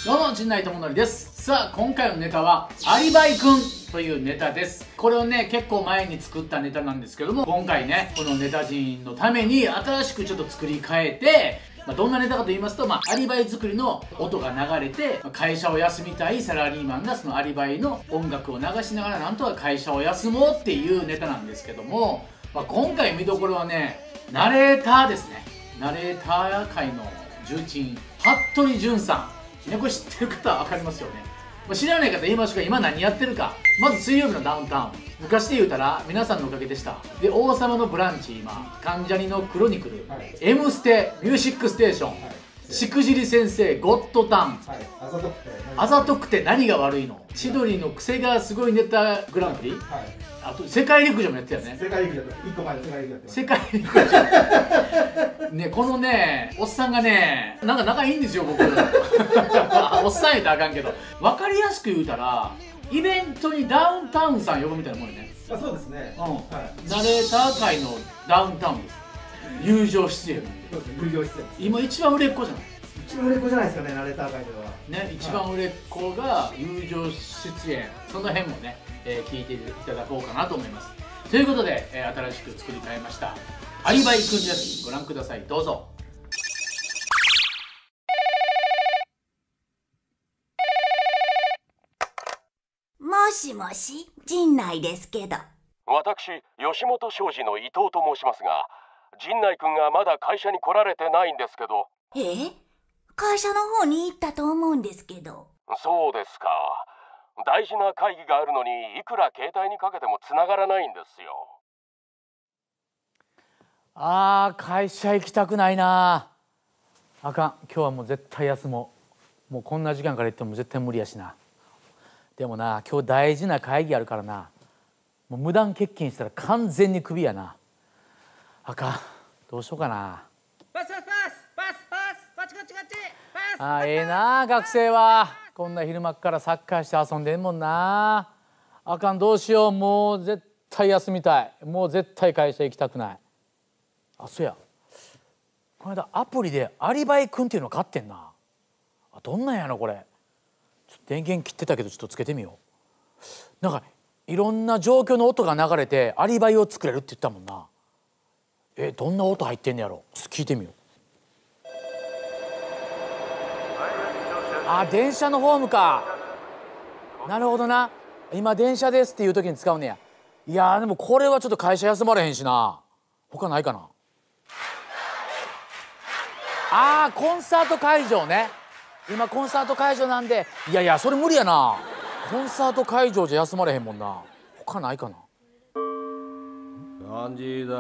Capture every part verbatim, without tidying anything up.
どうも陣内智則です。さあ今回のネタはアリバイくんというネタです。これをね結構前に作ったネタなんですけども、今回ねこのネタ人のために新しくちょっと作り変えて、まあ、どんなネタかと言いますと、まあ、アリバイ作りの音が流れて、まあ、会社を休みたいサラリーマンがそのアリバイの音楽を流しながらなんとか会社を休もうっていうネタなんですけども、まあ、今回見どころはねナレーターですね。ナレーター界の重鎮服部潤さんね、これ知ってる方は分かりますよね。知らない方言いましょうか。今何やってるか。まず水曜日のダウンタウン、昔で言うたら皆さんのおかげでした。で王様のブランチ、今関ジャニのクロニクル、はい、M ステ、ミュージックステーション、はい、しくじり先生、ゴッドタン、はい、あざとくてあざとくて何が悪いの、千鳥の癖がすごいネタグランプリ、はい、あと世界陸上もやったよね。世界陸上いっこまえの世界陸上やってます。世界陸上ね、このねおっさんがねなんか仲いいんですよ僕おっさん言うたらあかんけど、分かりやすく言うたらイベントにダウンタウンさん呼ぶみたいなもんよね。 あ、そうですね、うん、はい、 ナレーター界のダウンタウンです。友情出演。 そうですね、友情出演。 今一番売れっ子じゃない。 一番売れっ子じゃないですかね、ナレーター界ではね、一番売れっ子が友情出演、その辺もね、えー、聞いていただこうかなと思います。ということで、えー、新しく作り変えましたアリバイくんです。ご覧ください、どうぞ。 もしもし、陣内ですけど。 私、吉本商事の伊藤と申しますが、陣内くんがまだ会社に来られてないんですけど。 え？会社の方に行ったと思うんですけど。 そうですか。大事な会議があるのにいくら携帯にかけても繋がらないんですよ。 あー、会社行きたくないな。あかん、今日はもう絶対休もう。もうこんな時間から行っても絶対無理やしな。でもな、今日大事な会議あるからな、もう無断欠勤したら完全にクビやな。あかん、どうしようかな。 パスパスパスパスパスこっちこっちこっちパス。 あー、ええな学生はこんな昼間っからサッカーして遊んでんもんな。あかん、どうしよう、もう絶対休みたい。もう絶対会社行きたくない。あ、そうや、この間アプリでアリバイくんっていうの買ってんな。あ、どんなんやのこれ。ちょっと電源切ってたけどちょっとつけてみよう。なんかいろんな状況の音が流れてアリバイを作れるって言ったもんな。え、どんな音入ってんのやろ。聞いてみよう。あ、電車のホームか。なるほどな。今電車ですっていう時に使うねや。いやでもこれはちょっと会社休まれへんしな。他ないかな。あー、コンサート会場ね。今コンサート会場なんで、いやいやそれ無理やな。コンサート会場じゃ休まれへんもんな。他ないかな。お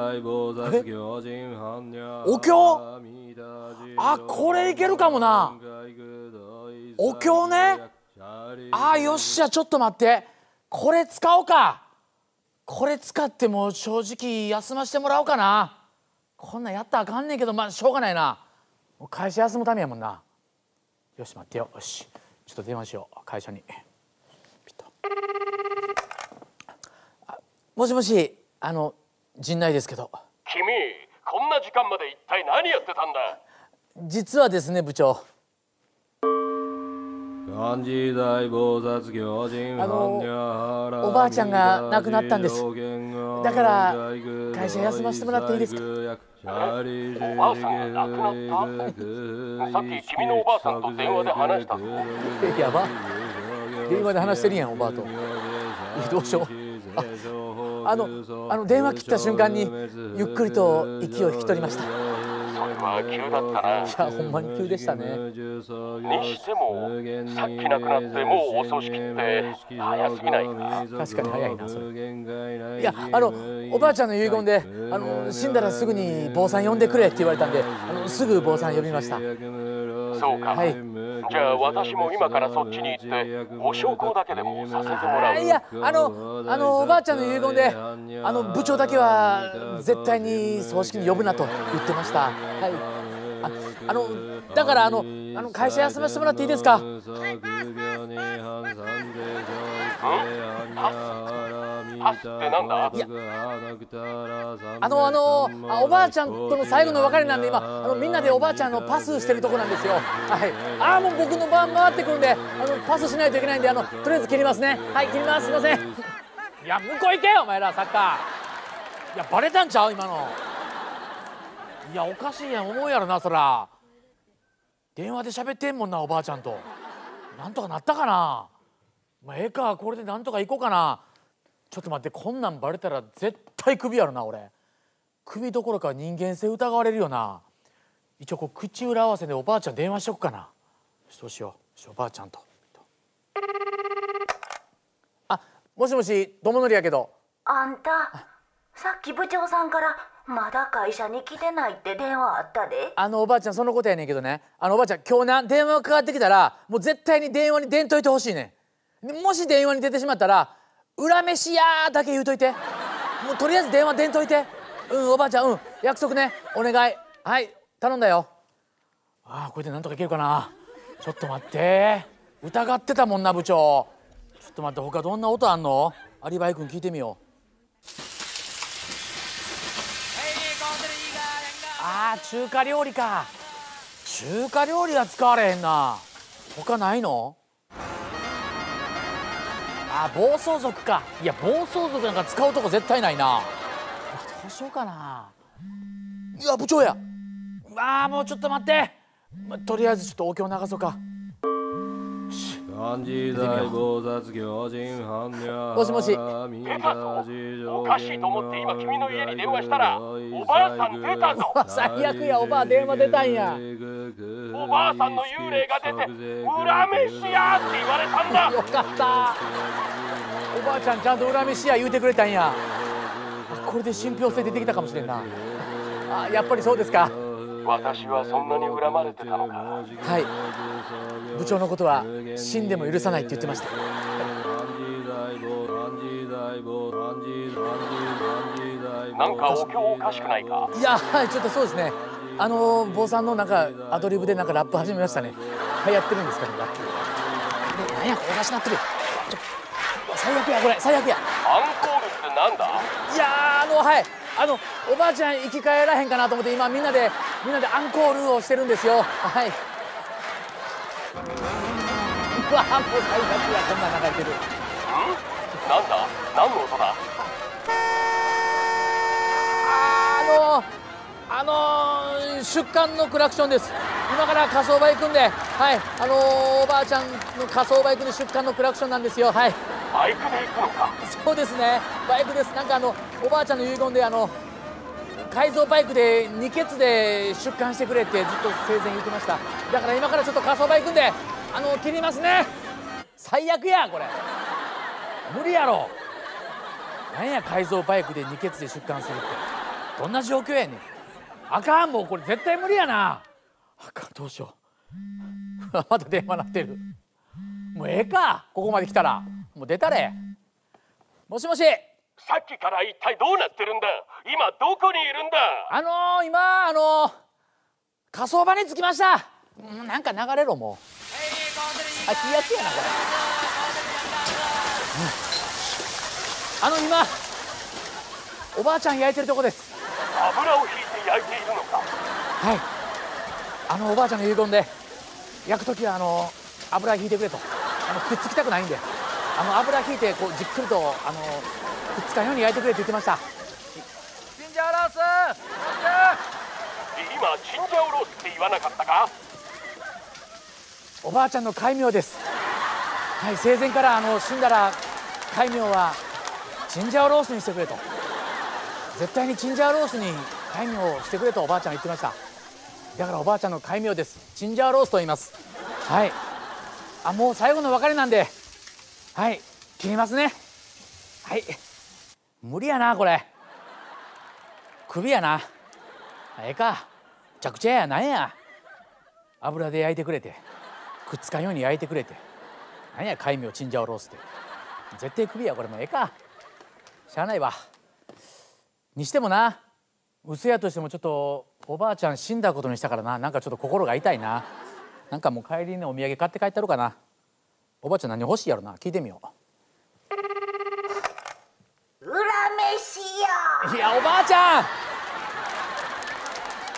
経。あ、これいけるかもな。お経ね。あ、よっしゃ、ちょっと待って、これ使おうか。これ使ってもう正直休ませてもらおうかな。こんなんやったらあかんねんけど、まあしょうがないな。会社休むためやもんな。よし待ってよ。よし、ちょっと電話しよう会社に。ピッと。あ、もしもし、あの陣内ですけど。 君、こんな時間まで一体何やってたんだ。 実はですね部長、 あのおばあちゃんが亡くなったんです。だから会社休ませてもらっていいですか。 おばあさんが亡くなった。さっき君のおばあさんと電話で話したぞ。 やば、電話で話してるやんおばあと。どうしよう。ああのあの電話切った瞬間にゆっくりと息を引き取りました。 それは急だったな。 いやほんまに急でしたね。 にしてもさっき亡くなってもうお葬式って早すぎないか。 確かに早いなそれ。いやあのおばあちゃんの遺言で、あの死んだらすぐに坊さん呼んでくれって言われたんで、あのすぐ坊さん呼びました。 そうか、 はい。 じゃあ私も今からそっちに行ってお焼香だけでもさせてもらう。 いやあのあのおばあちゃんの遺言で、あの部長だけは絶対に葬式に呼ぶなと言ってました。はい。あ、あのだからあのあの会社休ませてもらっていいですか。 はい、パスパスパスパスパス。 パスってなんだ？ いやあのあのあおばあちゃんとの最後の別れなんで今あのみんなでおばあちゃんのパスしてるとこなんですよ。はい。ああもう僕の番回ってくるんであのパスしないといけないんであのとりあえず切りますね。はい切ります。すいません。いや向こう行けよお前らサッカー。いやバレたんちゃう今の。いやおかしいやん思うやろなそら。電話で喋ってんもんなおばあちゃんと。なんとかなったかな。まあええかこれでなんとか行こうかな。ちょっと待ってこんなんバレたら絶対クビやろな俺。クビどころか人間性疑われるよな。一応こう口裏合わせでおばあちゃん電話しとくかな。そうしようおばあちゃんと。あもしもし友則やけど。 あんたさっき部長さんからまだ会社に来てないって電話あったで。 あのおばあちゃんそのことやねんけどねあのおばあちゃん今日な電話かかってきたらもう絶対に電話に出んといてほしいねん。もし電話に出てしまったら「裏飯や」だけ言うといて。もうとりあえず電話出んといて。うんおばあちゃんうん約束ねお願い。はい頼んだよ。ああこれでなんとかいけるかな。ちょっと待って疑ってたもんな部長。ちょっと待って他どんな音あんの。アリバイ君聞いてみよう。あー中華料理か。中華料理は使われへんな。他ないの。あー暴走族か。いや暴走族なんか使うとこ絶対ないな。どうしようかな。いや部長や。あーもうちょっと待って、ま、とりあえずちょっとお経流そうか。もしもし。 出たぞ。おかしいと思って今君の家に電話したらおばあさん出たぞ。 最悪やおばあ電話出たんや。 おばあさんの幽霊が出て裏飯やって言われたんだ。 よかった。おばあちゃんちゃんと裏飯や言うてくれたんや。これで信憑性出てきたかもしれんな。あやっぱりそうですか。 私はそんなに恨まれてたのか。 はい部長のことは死んでも許さないって言ってました。 なんかお経おかしくないか。 いやはいちょっとそうですね。あの坊さんのなんかアドリブでなんかラップ始めましたね。はいやってるんですかねラップ。でなんやおかしなってる。ちょ最悪やこれ最悪や。 アンコールってなんだ。 いやあのはいあのおばあちゃん生き返らへんかなと思って今みんなでみんなでアンコールをしてるんですよ。はい。うわもう最悪やこんなん流れてる。んなんだ何の音だ。 あのあの出棺のクラクションです。今から火葬場行くんではいあのおばあちゃんの火葬場行くんで出棺のクラクションなんですよ。はい。 バイクで行くのか。 そうですねバイクです。なんかあのおばあちゃんの遺言であの改造バイクで二ケツで出棺してくれってずっと生前言ってました。だから今からちょっと火葬場行くんであの切りますね。最悪やこれ無理やろ。なんや改造バイクで二ケツで出棺するってどんな状況やねん。あかんもうこれ絶対無理やな。あかんどうしようまた電話鳴ってる。もうええかここまで来たらもう出たれ。もしもし。 さっきから一体どうなってるんだ。今どこにいるんだ。 あのー、今あのー、火葬場に着きました。うんなんか流れろもう。最悪やなこれ、うん、あの今おばあちゃん焼いてるとこです。 油を引いて焼いているのか。 はいあのおばあちゃんの遺言で焼くときはあの油引いてくれと。あのくっつきたくないんであの油引いてこうじっくりとあのくっつかんように焼いてくれって言ってました。 チンジャオロース今チンジャオロースって言わなかったか。 おばあちゃんの戒名です。はい生前からあの死んだら戒名はチンジャオロースにしてくれと。絶対にチンジャオロースに戒名をしてくれとおばあちゃんが言ってました。だからおばあちゃんの戒名です。チンジャオロースと言います。はいあもう最後の別れなんではい切りますね。はい無理やなこれ首やな。ええかめちゃくちゃやなんや油で焼いてくれてくっつかんように焼いてくれてなんや戒名チンジャオロースって絶対首やこれもうええかしゃあないわ。にしてもな嘘やとしてもちょっとおばあちゃん死んだことにしたからななんかちょっと心が痛いな。なんかもう帰りにお土産買って帰ったろうかな。おばあちゃん何欲しいやろな聞いてみよう。 いやおばあちゃん。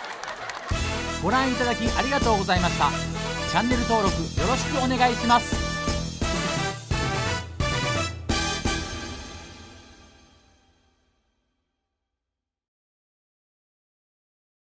ご覧いただきありがとうございました。チャンネル登録よろしくお願いします。